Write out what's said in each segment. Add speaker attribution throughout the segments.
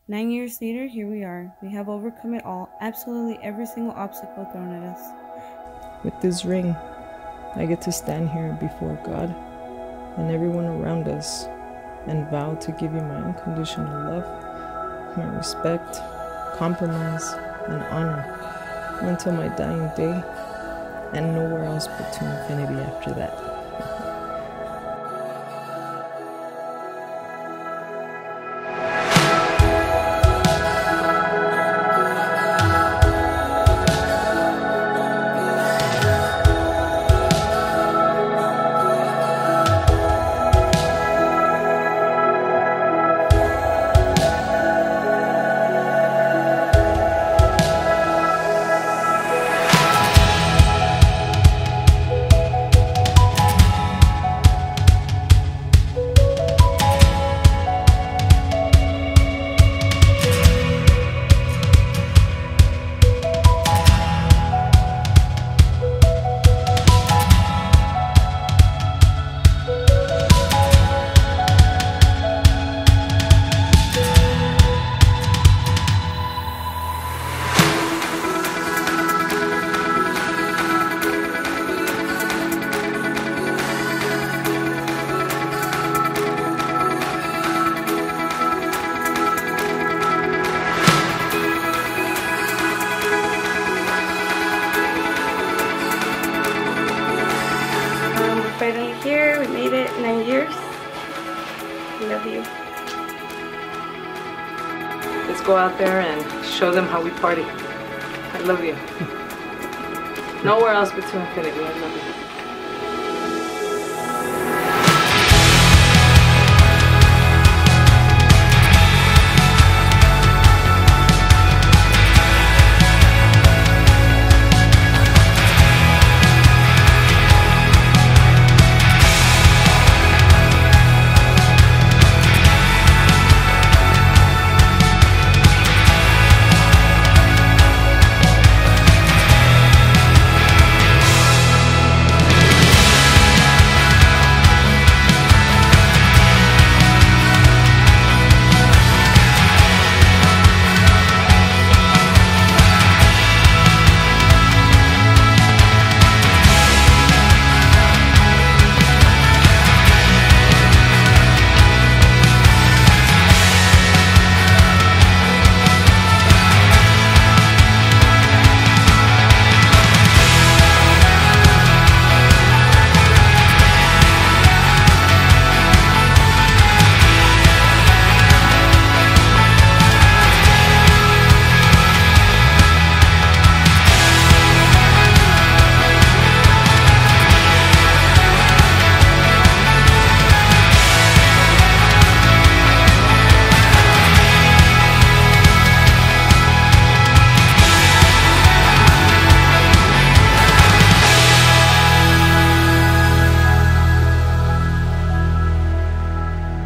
Speaker 1: 9 years later, here we are. We have overcome it all, absolutely every single obstacle thrown at us.
Speaker 2: With this ring, I get to stand here before God and everyone around us and vow to give you my unconditional love, my respect, compromise, and honor until my dying day, and nowhere else but to infinity after that.
Speaker 1: Finally here, we made it 9 years. I love you.
Speaker 2: Let's go out there and show them how we party. I love you. Nowhere else but to infinity. I love you.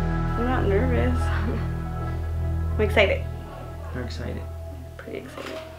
Speaker 1: I'm excited.
Speaker 3: You're excited.
Speaker 1: Pretty excited.